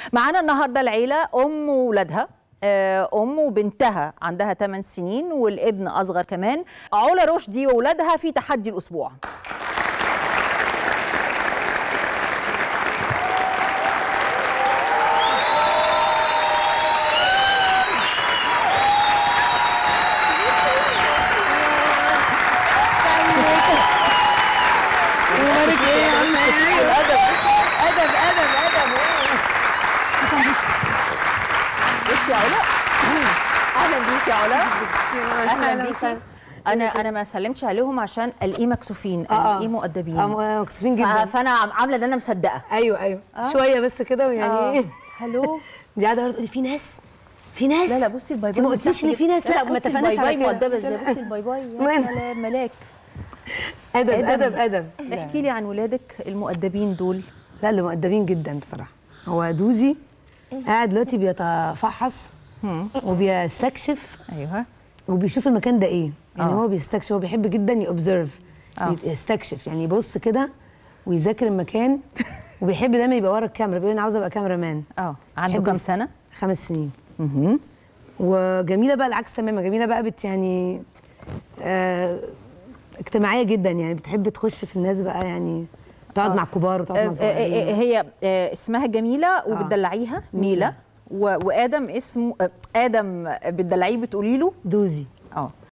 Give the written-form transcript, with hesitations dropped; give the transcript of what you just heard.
معانا النهارده العيله، ام وولادها، ام وبنتها عندها 8 سنين والابن اصغر كمان. علا رشدي وولادها في تحدي الاسبوع. بصي يا علا، اهلا بيكي يا علا. اهلا بيكي. انا ما سلمتش عليهم عشان الاقيه مكسوفين، الاقيه مؤدبين، مكسوفين جدا، فانا عامله ان انا مصدقه. ايوه شويه بس كده ويعني هلو. دي قاعده تقولي في ناس لا بصي الباي باي، ما قلتليش ان في ناس. لا ما اتفقناش على كده. مؤدبه ازاي؟ بصي الباي باي، يا سلام ملاك. ادب. احكي لي عن ولادك المؤدبين دول. لا اللي مؤدبين جدا بصراحه. هو دوزي قاعد دلوقتي بيتفحص وبيستكشف. ايوه. وبيشوف المكان ده ايه، يعني هو بيستكشف، هو بيحب جدا يوبزرف، يستكشف، يعني يبص كده ويذاكر المكان. وبيحب دايما يبقى ورا الكاميرا، بيقول انا عاوزه ابقى كاميرا مان. عنده كام سنه؟ 5 سنين. وجميله بقى العكس تماما. جميله بقى يعني اجتماعيه جدا، يعني بتحب تخش في الناس بقى، يعني تقعد مع الكبار وتقعد مع الصغيرين. هي اسمها جميله وبتدلعيها ميلا. وادم اسمه ادم بتدلعيه بتقولي له دوزي.